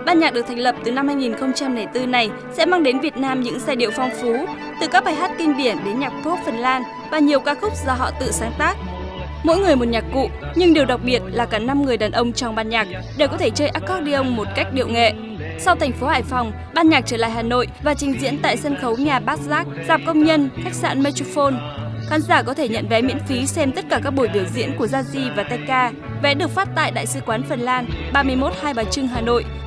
Ban nhạc được thành lập từ năm 2004 này sẽ mang đến Việt Nam những giai điệu phong phú, từ các bài hát kinh điển đến nhạc pop Phần Lan và nhiều ca khúc do họ tự sáng tác. Mỗi người một nhạc cụ, nhưng điều đặc biệt là cả 5 người đàn ông trong ban nhạc đều có thể chơi accordion một cách điệu nghệ. Sau thành phố Hải Phòng, ban nhạc trở lại Hà Nội và trình diễn tại sân khấu nhà Bát Giác, rạp Công nhân, khách sạn Metropole. Khán giả có thể nhận vé miễn phí xem tất cả các buổi biểu diễn của Gia Di và Taika. Vé được phát tại Đại sứ quán Phần Lan, 31 Hai Bà Trưng, Hà Nội